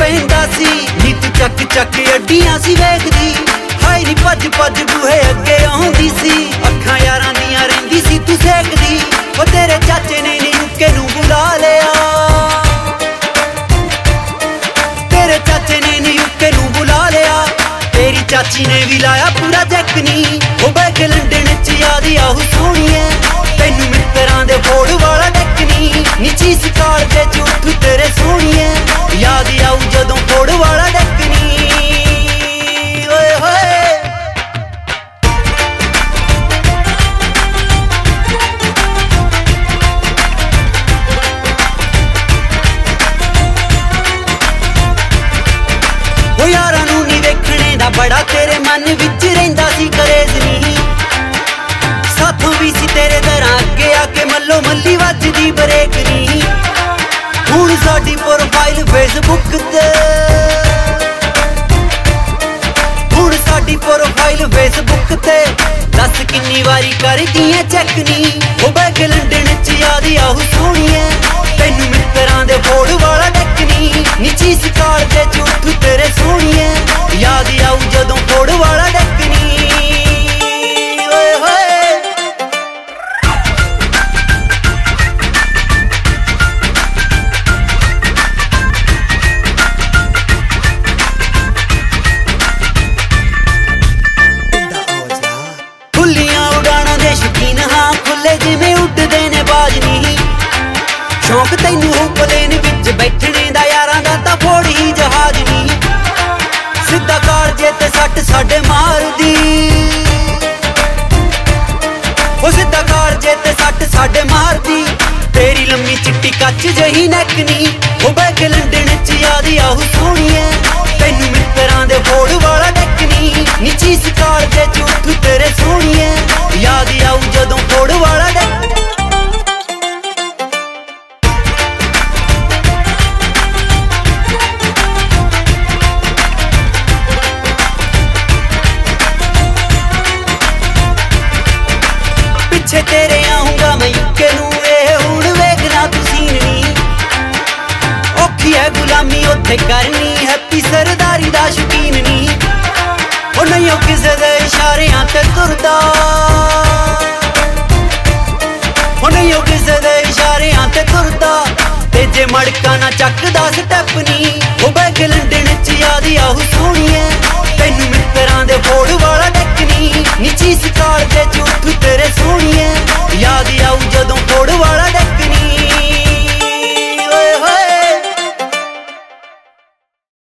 पहनदा सी नी तू चक चक अड्डियां सी वेखदी हाय नी भज भज बूहे अगे आउंदी सी अखां यारां दियां रहिंदी सी तू सेकदी ओ तेरे चाचे ने नी युके नूं बुला लिया तेरे चाचे ने नी युके नूं बुला लिया तेरी चाची ने भी लाया पूरा जैकनी ओ बैग लंडन च याद आहू सोहणीए तैनू मित्तरां दे फोड़ वाला डैकनी नीची सकाल दे झूठ तेरे सोहणीए याद आऊ जदों फोड़ वाला डैकनी ओए होए ओ यारां नूं नी वेखणे दा बड़ा तेरे मन विच रहिंदा सी करेज नी साथों भी सी तेरे दरां अगे आके मल्लो मल्ली वजदी ब्रेक नी हुण साडी प्रोफाइल फेसबुक ते हुण साडी प्रोफाइल फेसबुक ते दस किन्नी वारी करदी ऐ चेक नी ओ बैग लंडन च याद आहू सोहणीए तैनू मित्तरां दे फोड़ वाला डैकनी नीची सकाल दे झूठ तेरे सोहणीए याद आऊ जदों फोड़ वाला डैकनी ओए होए शौक तैनू हो प्लेन विच बैठने दा यारां दा तां फोड़ ही जहाज नी सीधा कालजे ते सट साडे मारदी ओ सीधा कालजे ते सट साडे मारदी तेरी लम्मी चिट्टी कच जही नैकनी ओ बैग लंडन च याद आहू सोहणीए तैनू मित्तरां दे फोड़ वाला डैकनी नीची सकाल दे झूठ तेरे सोहणीए याद आऊ जदों फोड़ वाला डैकनी पिछे तेरे आऊंगा मैं युके नूं हुण वेखना तू सीन नी औखी है गुलामी उत्थे करनी हैप्पी सरदारी दा शौकीन नी ओ नहीं किसे दे इशारियां ते तुरदा